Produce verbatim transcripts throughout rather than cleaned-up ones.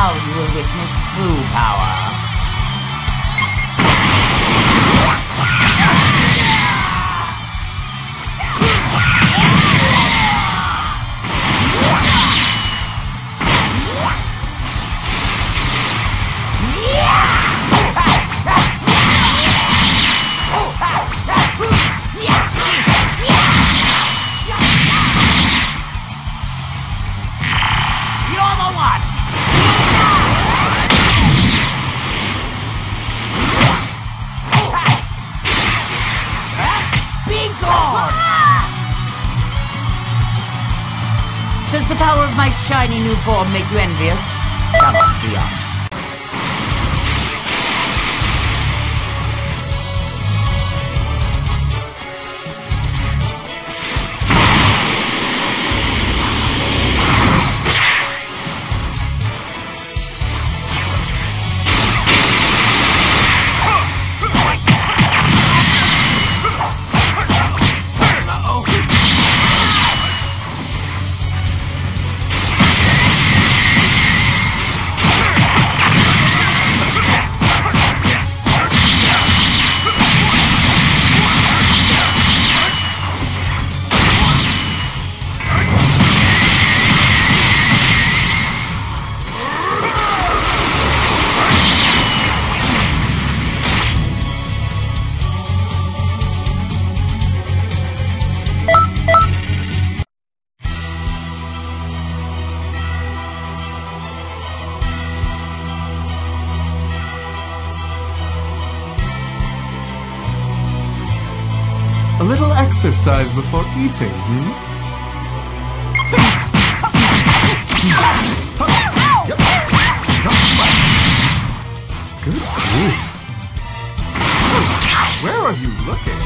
Now you will witness true power. Does the power of my shiny new form make you envious? Come on, be honest. A little exercise before eating, hmm? Good grief. Where are you looking?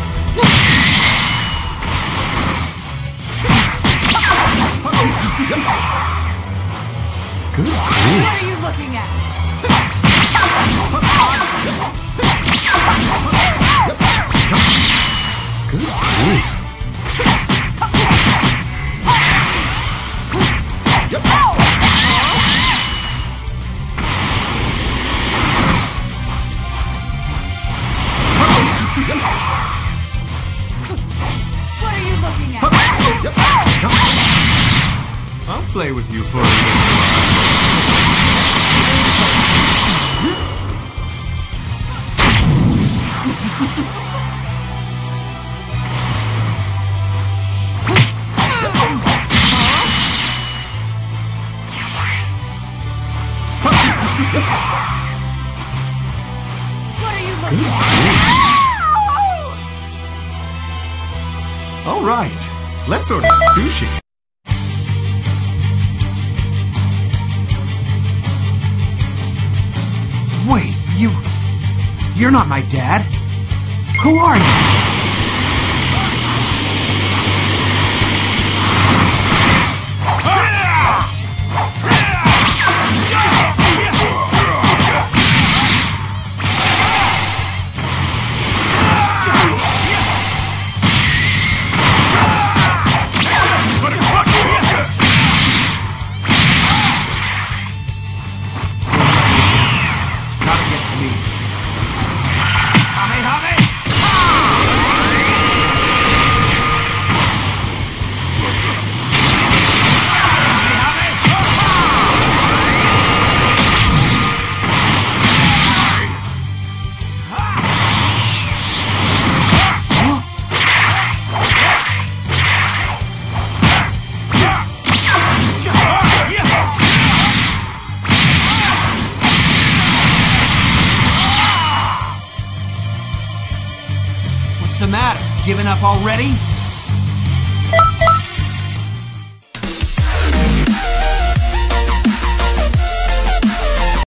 Good grief. What are you looking at? Good grief. What are you looking at? I'll play with you for a little while. What are you looking at? All right, let's order sushi. Wait, you... You're not my dad. Who are you? What's the matter? Giving up already?